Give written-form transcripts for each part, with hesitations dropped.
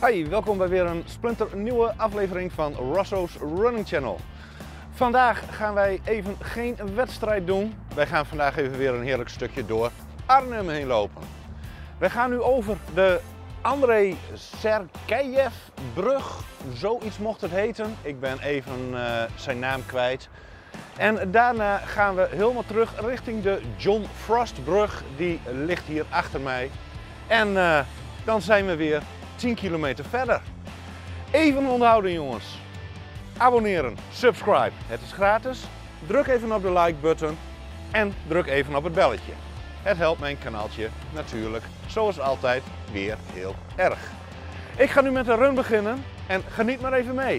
Hi, welkom bij weer een splinternieuwe aflevering van Russo's Running Channel. Vandaag gaan wij even geen wedstrijd doen. Wij gaan vandaag even weer een heerlijk stukje door Arnhem heen lopen. Wij gaan nu over de Andrei Sergejev-brug, zoiets mocht het heten. Ik ben even zijn naam kwijt. En daarna gaan we helemaal terug richting de John Frost-brug, die ligt hier achter mij. En dan zijn we weer 10 kilometer verder. Even onthouden jongens. Abonneren, subscribe, het is gratis. Druk even op de like button en druk even op het belletje. Het helpt mijn kanaaltje natuurlijk, zoals altijd, weer heel erg. Ik ga nu met de run beginnen en geniet maar even mee.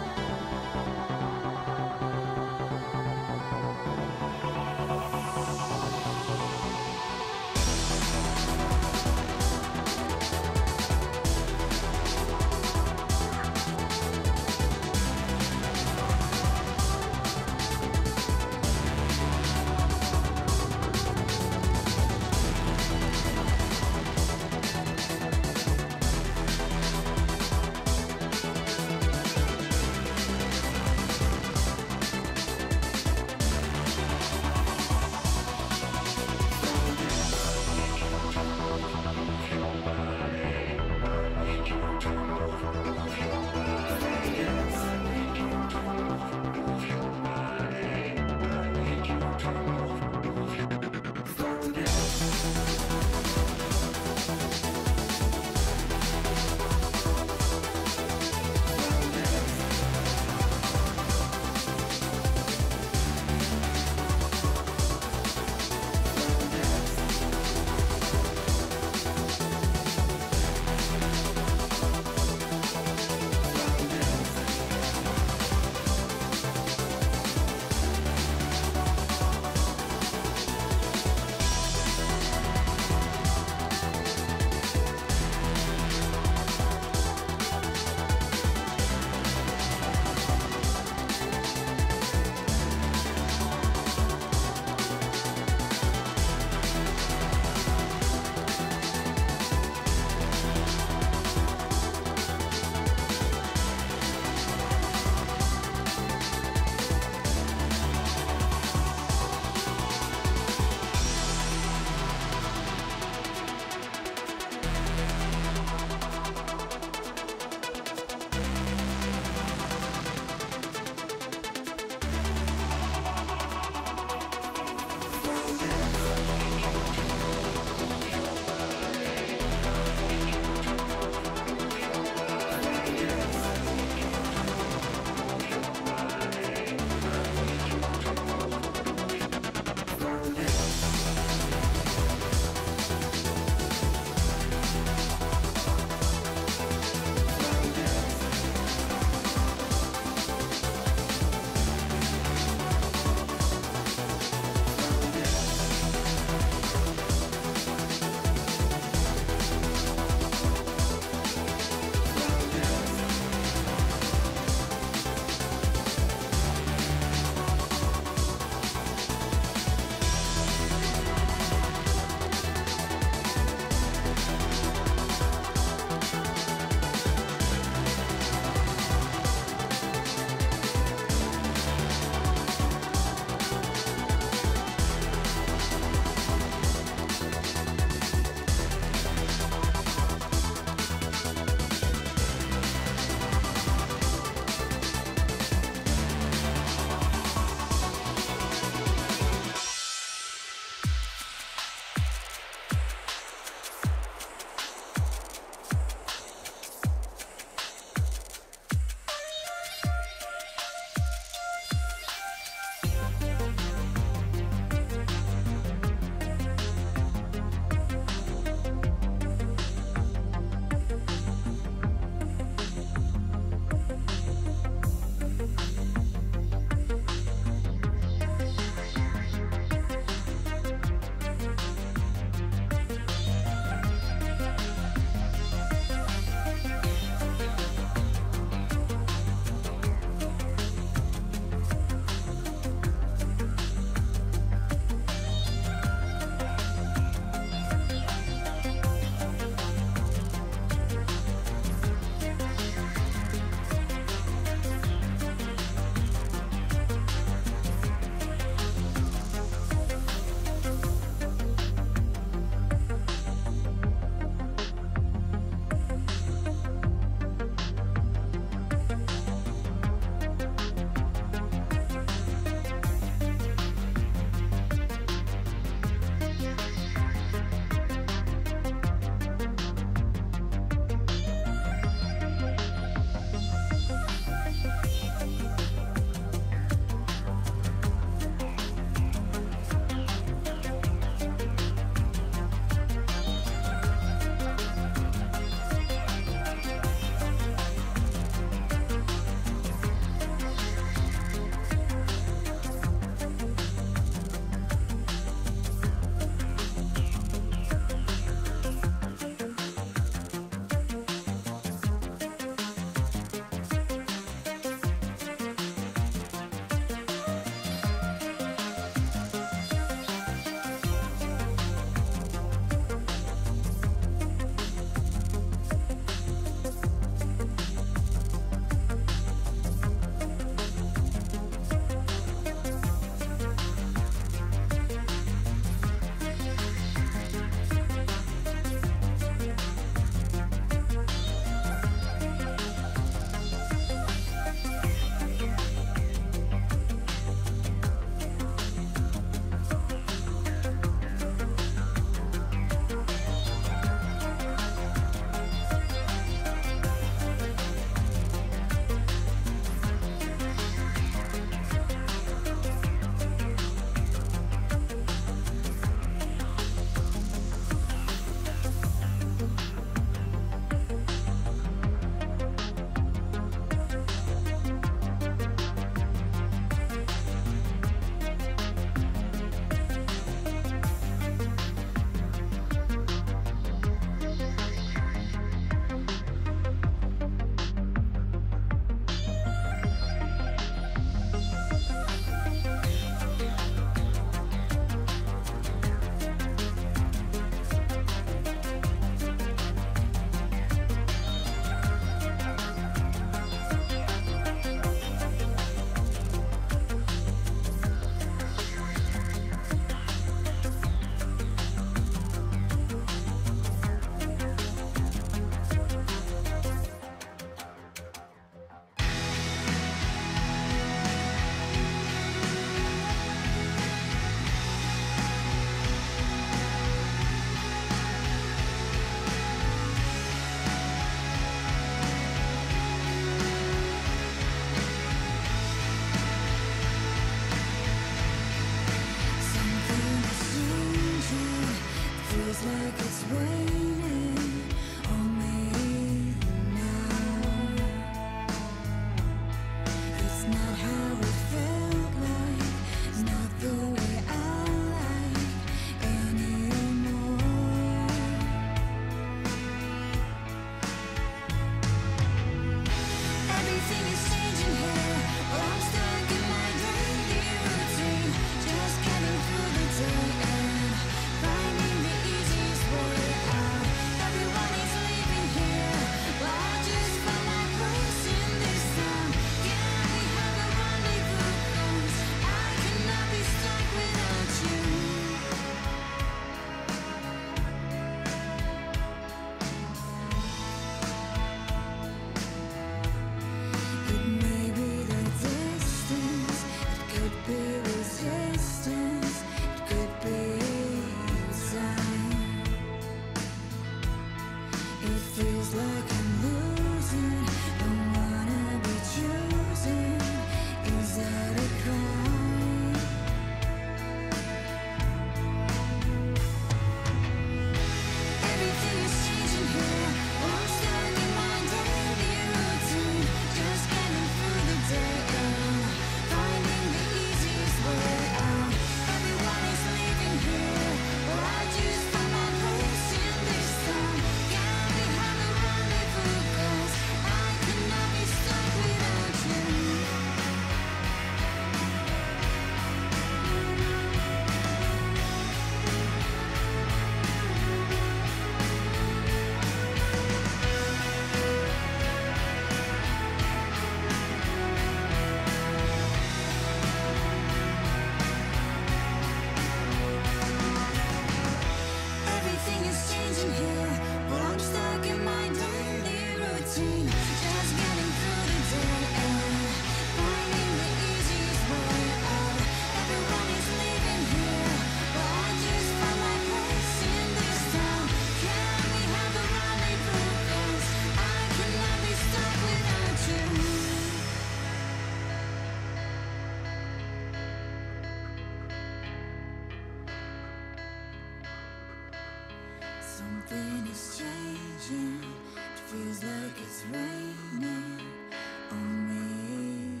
Something is changing. It feels like it's raining on me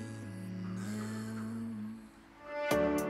now.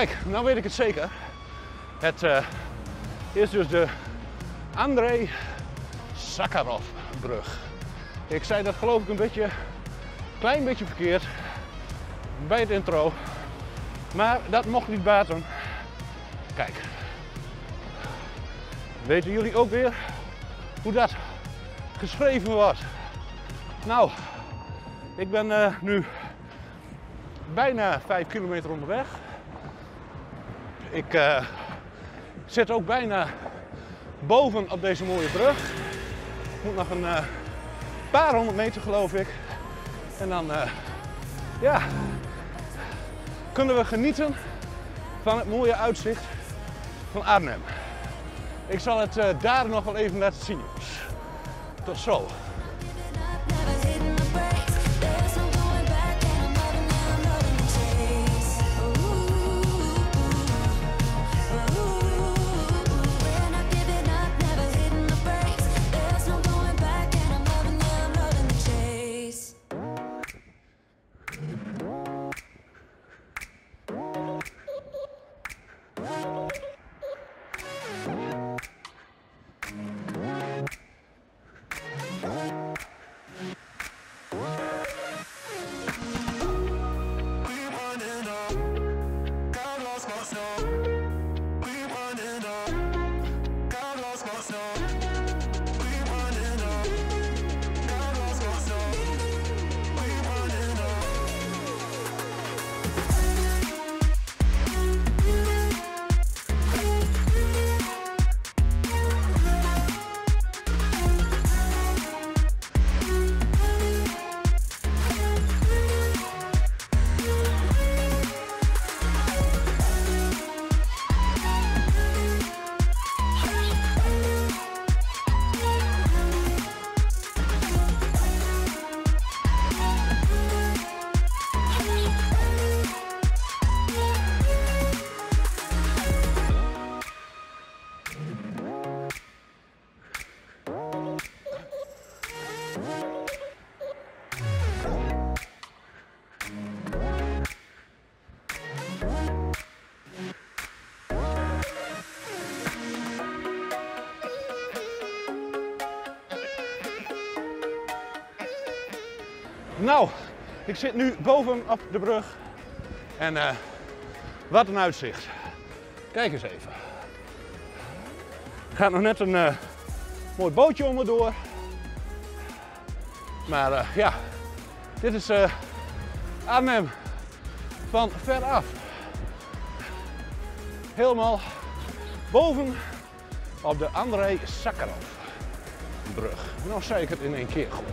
Kijk, nou weet ik het zeker. Het is dus de Andrei Sakharov-brug. Ik zei dat geloof ik een klein beetje verkeerd bij het intro. Maar dat mocht niet baten. Kijk. Weten jullie ook weer hoe dat geschreven wordt? Nou, ik ben nu bijna 5 kilometer onderweg. Ik zit ook bijna boven op deze mooie brug. Ik moet nog een paar honderd meter geloof ik. En dan ja, kunnen we genieten van het mooie uitzicht van Arnhem. Ik zal het daar nog wel even laten zien, jongens. Tot zo. Nou, ik zit nu boven op de brug en wat een uitzicht. Kijk eens even. Er gaat nog net een mooi bootje om me door. Maar ja, dit is Arnhem van ver af. Helemaal boven op de Andrei Sakharov-brug. Nou zei ik het in één keer goed.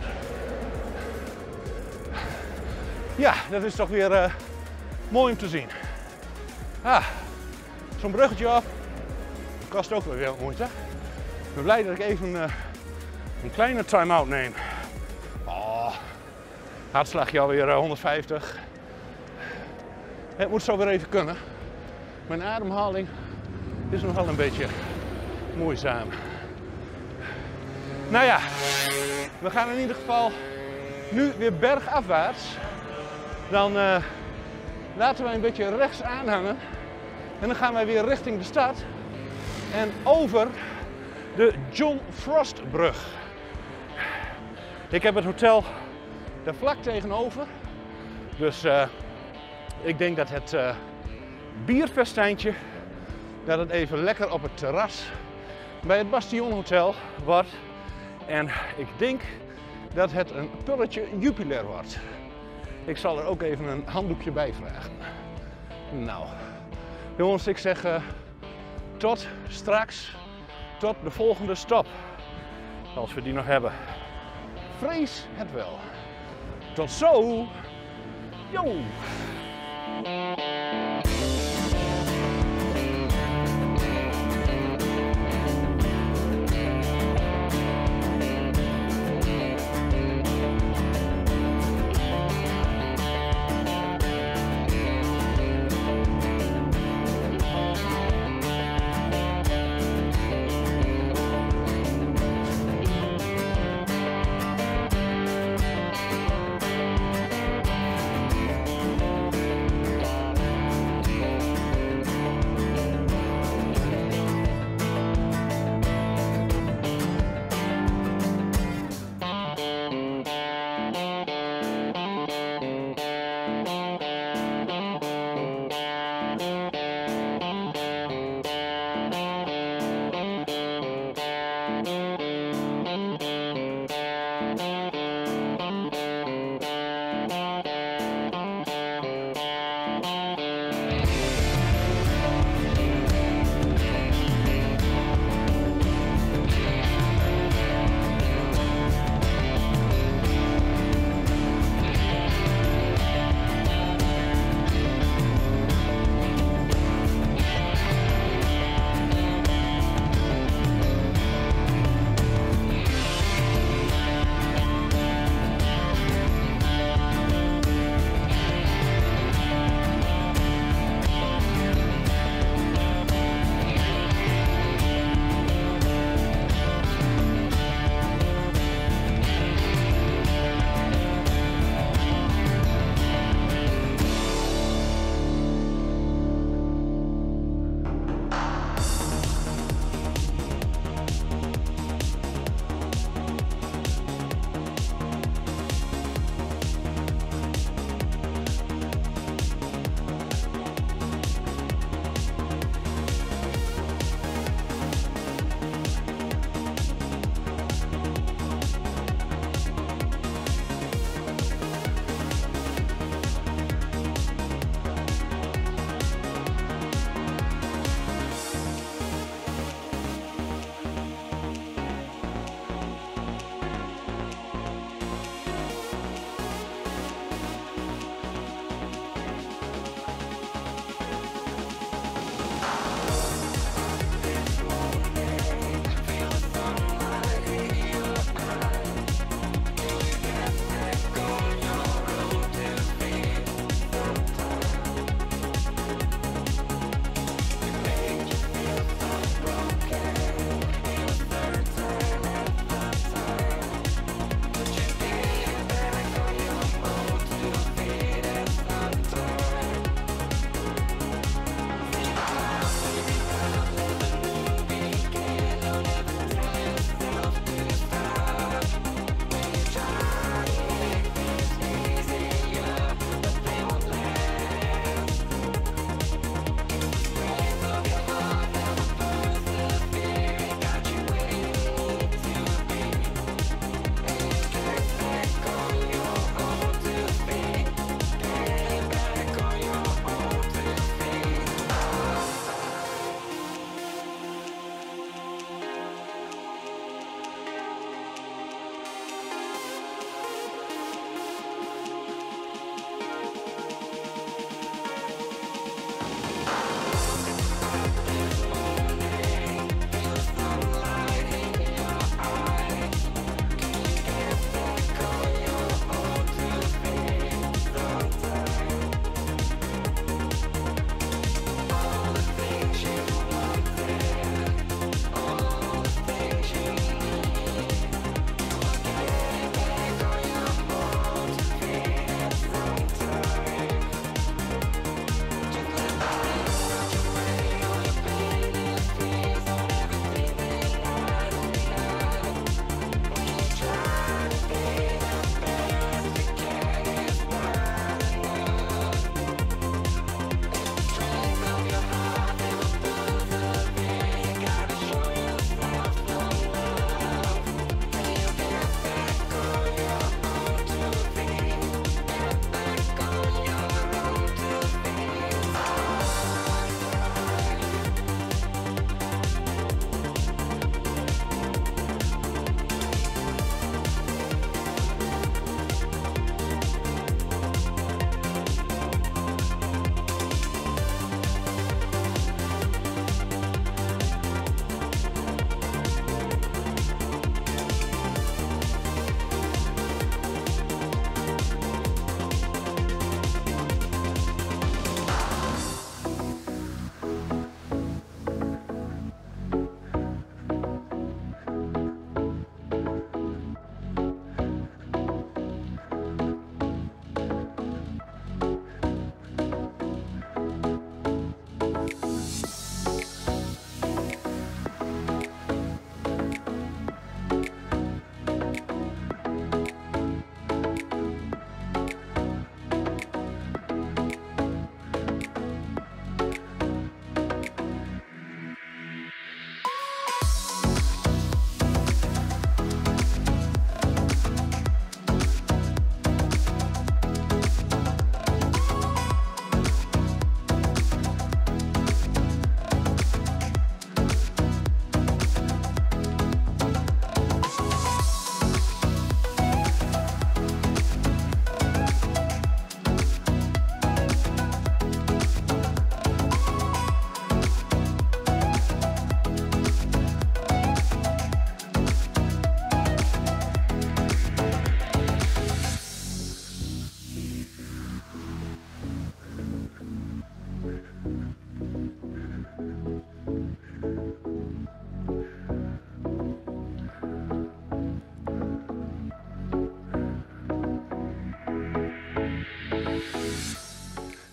Ja, dat is toch weer mooi om te zien. Ah, zo'n bruggetje af. Kost ook weer wat moeite. Ik ben blij dat ik even een kleine time-out neem. Oh, hartslagje alweer 150. Het moet zo weer even kunnen. Mijn ademhaling is nog wel een beetje moeizaam. Nou ja, we gaan in ieder geval nu weer bergafwaarts. Dan laten wij een beetje rechts aanhangen. En dan gaan wij weer richting de stad. En over de John Frostbrug. Ik heb het hotel daar vlak tegenover. Dus ik denk dat het bierfestijntje, dat het even lekker op het terras bij het Bastion Hotel wordt. En ik denk dat het een pulletje Jupiler wordt. Ik zal er ook even een handdoekje bij vragen. Nou, jongens, ik zeg tot straks, tot de volgende stop. Als we die nog hebben. Vrees het wel. Tot zo! Yo!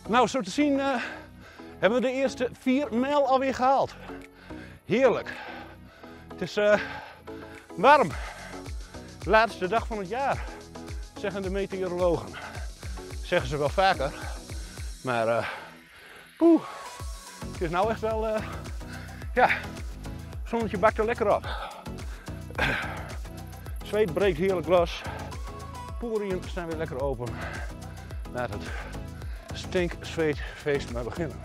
Nou, zo te zien hebben we de eerste 4 mijl alweer gehaald. Heerlijk. Het is warm. Laatste dag van het jaar, zeggen de meteorologen. Zeggen ze wel vaker. Maar poeh, het is nou echt wel, ja, het zonnetje bakt er lekker op. Zweet breekt heerlijk los. Poriën staan weer lekker open. Laat het stinkzweetfeest maar beginnen.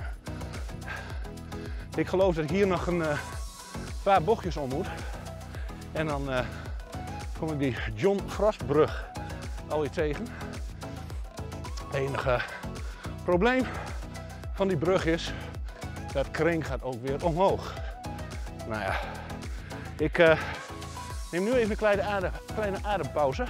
Ik geloof dat ik hier nog een paar bochtjes om moet. En dan kom ik die John Frostbrug alweer tegen. Het enige probleem van die brug is dat kring gaat ook weer omhoog. Nou ja, ik neem nu even een kleine adempauze.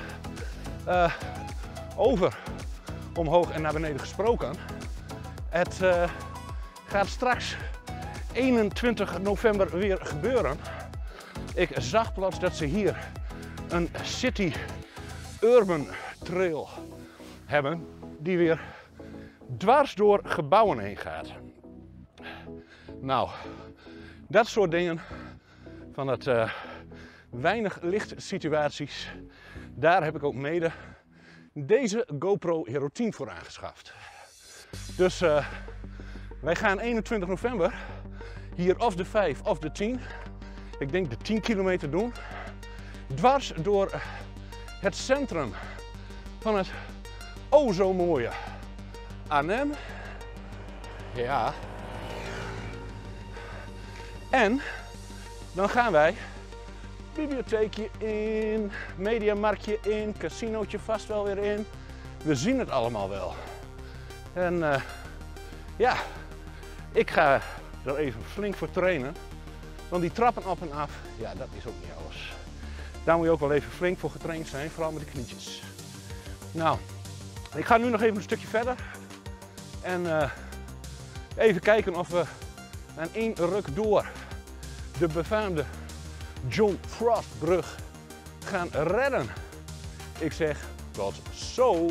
Over omhoog en naar beneden gesproken. Het gaat straks 21 november weer gebeuren. Ik zag plots dat ze hier een City Urban Trail hebben die weer dwars door gebouwen heen gaat. Nou, dat soort dingen van het weinig lichtsituaties, daar heb ik ook mede deze GoPro Hero 10 voor aangeschaft. Dus wij gaan 21 november hier of de 5 of de 10, ik denk de 10 kilometer doen, dwars door het centrum van het o zo mooie Arnhem. Ja. En dan gaan wij bibliotheekje in, mediamarktje in, casinootje vast wel weer in. We zien het allemaal wel. En ja, ik ga er even flink voor trainen. Want die trappen op en af, ja, dat is ook niet alles. Daar moet je ook wel even flink voor getraind zijn, vooral met de knietjes. Nou, ik ga nu nog even een stukje verder. En even kijken of we aan één ruk door de befaamde John Frostbrug gaan redden. Ik zeg tot zo.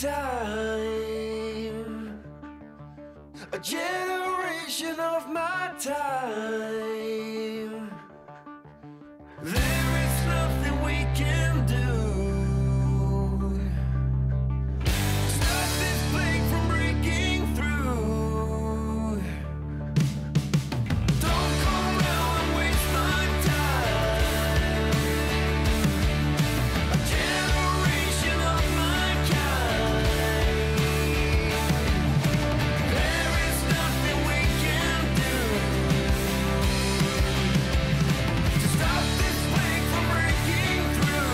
time, a generation of my time. There is nothing we can do to stop this plague from breaking through. Don't come around and waste my time. A generation of my kind. There is nothing we can do to stop this plague from breaking through.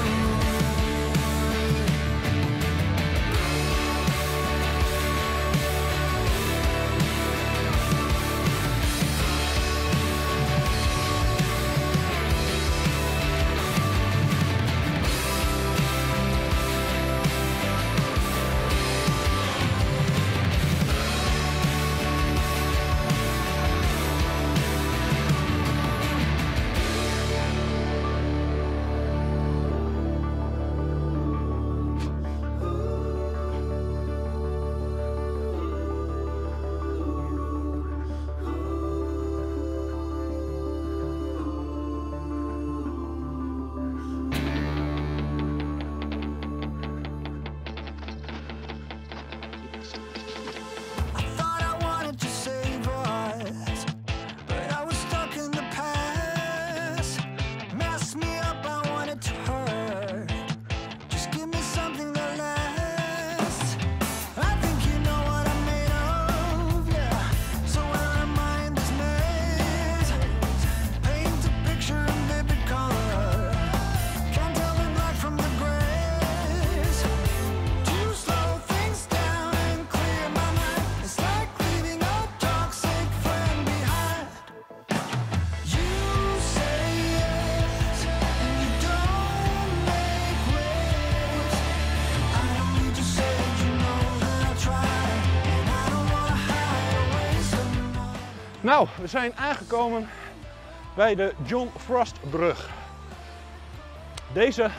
I thought I wanted to save us, but I was stuck in the past. Messed me up, I wanted to hurt. Just give me something that lasts. I think you know what I'm made of, yeah. So when our mind is made, paint a picture in vivid color. Can't tell the black from the grays. To slow things down and clear my mind. It's like leaving a toxic friend behind. You say yes, and you don't make waves. I don't need to say that you know that I'll try, and I don't wanna hide or waste another. Nou, we zijn aangekomen bij de John Frost brug. Deze,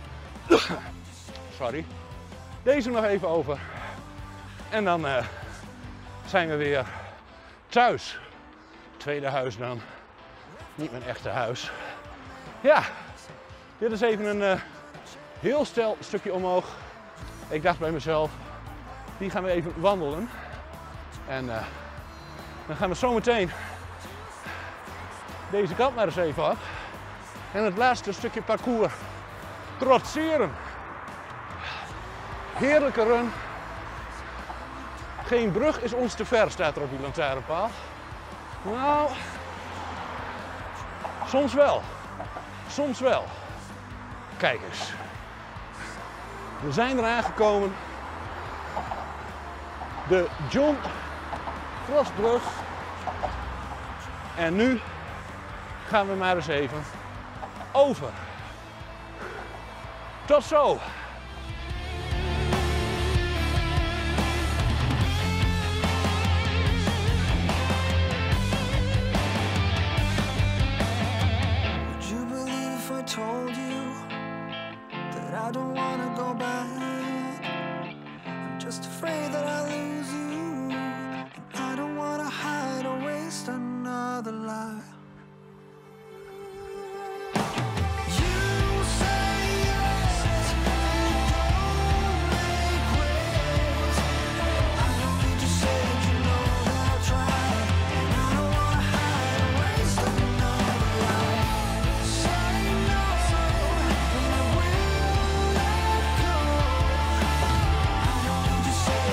sorry, deze nog even over. En dan zijn we weer thuis. Tweede huis dan. Niet mijn echte huis. Ja, dit is even een heel steil stukje omhoog. Ik dacht bij mezelf, die gaan we even wandelen. En dan gaan we zometeen deze kant maar eens even af. En het laatste stukje parcours trotseren. Heerlijke run. Geen brug is ons te ver, staat er op die lantaarnpaal. Nou, soms wel. Soms wel. Kijk eens. We zijn er aangekomen. De John Frostbrug. En nu gaan we maar eens even over. Tot zo! Would you believe if I told you that I don't wanna go back? I'm just afraid that I lose you, and I don't wanna hide or waste another life. You say yes, and you don't make waves. I don't need to say that you know that I'll try, and I don't wanna hide or waste another life. Say no, and I will let go. I don't need to say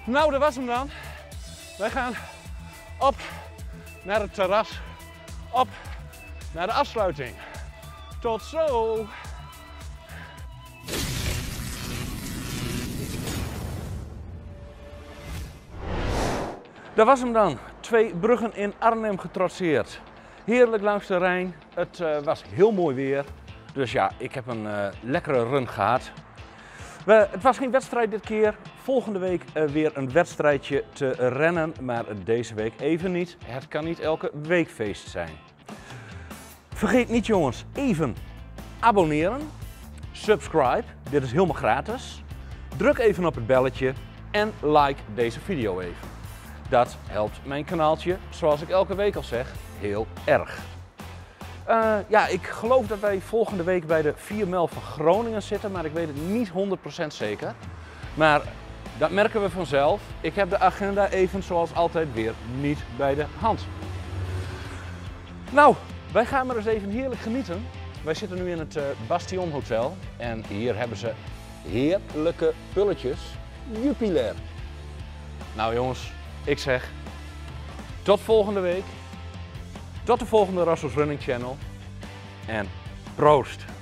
Nou, dat was hem dan. Wij gaan op naar het terras, op naar de afsluiting. Tot zo! Dat was hem dan. 2 bruggen in Arnhem getrotseerd. Heerlijk langs de Rijn. Het was heel mooi weer. Dus ja, ik heb een lekkere run gehad. Het was geen wedstrijd dit keer. Volgende week weer een wedstrijdje te rennen. Maar deze week even niet. Het kan niet elke week feest zijn. Vergeet niet jongens, even abonneren. Subscribe. Dit is helemaal gratis. Druk even op het belletje. En like deze video even. Dat helpt mijn kanaaltje, zoals ik elke week al zeg, heel erg. Ja, ik geloof dat wij volgende week bij de 4 mijl van Groningen zitten, maar ik weet het niet 100% zeker. Maar dat merken we vanzelf. Ik heb de agenda even zoals altijd weer niet bij de hand. Nou, wij gaan maar eens even heerlijk genieten. Wij zitten nu in het Bastion Hotel en hier hebben ze heerlijke pulletjes. Jupiler. Nou jongens, ik zeg tot volgende week. Tot de volgende Rassos Running Channel. En proost!